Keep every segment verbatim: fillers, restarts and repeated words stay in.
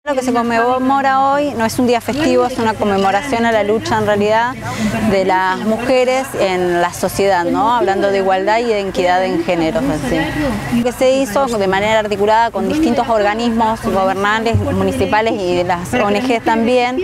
Lo que se conmemora hoy no es un día festivo, es una conmemoración a la lucha en realidad de las mujeres en la sociedad, ¿no? Hablando de igualdad y de equidad en género. Así. Que se hizo de manera articulada con distintos organismos gobernantes, municipales y de las O N Ges también.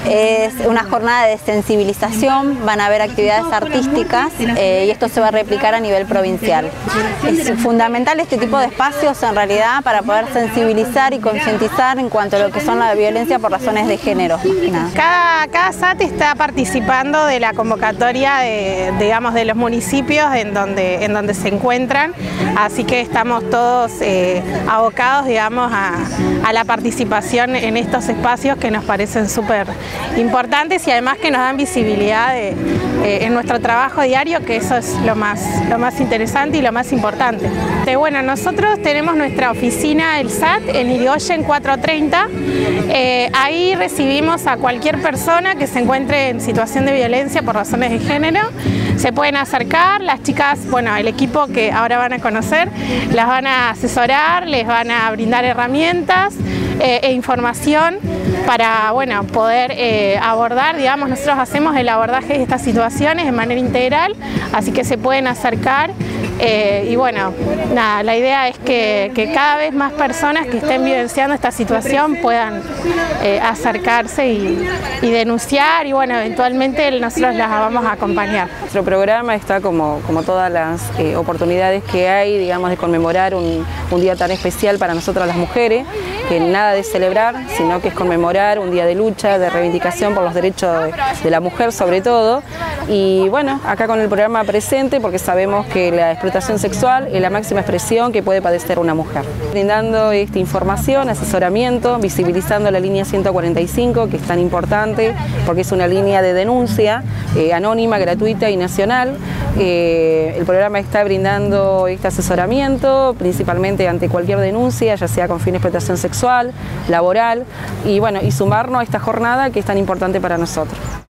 Es una jornada de sensibilización, van a haber actividades artísticas eh, y esto se va a replicar a nivel provincial. Es fundamental este tipo de espacios en realidad para poder sensibilizar y concientizar en cuanto a lo que son la violencia por razones de género. Cada, cada S A T está participando de la convocatoria de, digamos, de los municipios en donde, en donde se encuentran, así que estamos todos eh, abocados, digamos, a, a la participación en estos espacios que nos parecen súper importantes y además que nos dan visibilidad de, eh, en nuestro trabajo diario, que eso es lo más, lo más interesante y lo más importante. Eh, bueno, nosotros tenemos nuestra oficina, el S A T, en Irigoyen cuatrocientos treinta. Eh, ahí recibimos a cualquier persona que se encuentre en situación de violencia por razones de género. Se pueden acercar, las chicas, bueno, el equipo que ahora van a conocer, las van a asesorar, les van a brindar herramientas eh, e información para, bueno, poder eh, abordar, digamos, nosotros hacemos el abordaje de estas situaciones de manera integral, así que se pueden acercar eh, y bueno, nada, la idea es que, que cada vez más personas que estén vivenciando esta situación puedan eh, acercarse y, y denunciar y bueno, eventualmente nosotros las vamos a acompañar. Nuestro programa está como, como todas las eh, oportunidades que hay, digamos, de conmemorar un, un día tan especial para nosotras las mujeres, que nada de celebrar, sino que es conmemorar un día de lucha, de reivindicación por los derechos de, de la mujer sobre todo. Y bueno, acá con el programa presente porque sabemos que la explotación sexual es la máxima expresión que puede padecer una mujer. Brindando esta información, asesoramiento, visibilizando la línea ciento cuarenta y cinco, que es tan importante porque es una línea de denuncia eh, anónima, gratuita y nacional. Eh, el programa está brindando este asesoramiento principalmente ante cualquier denuncia, ya sea con fin de explotación sexual, laboral y bueno, y sumarnos a esta jornada que es tan importante para nosotros.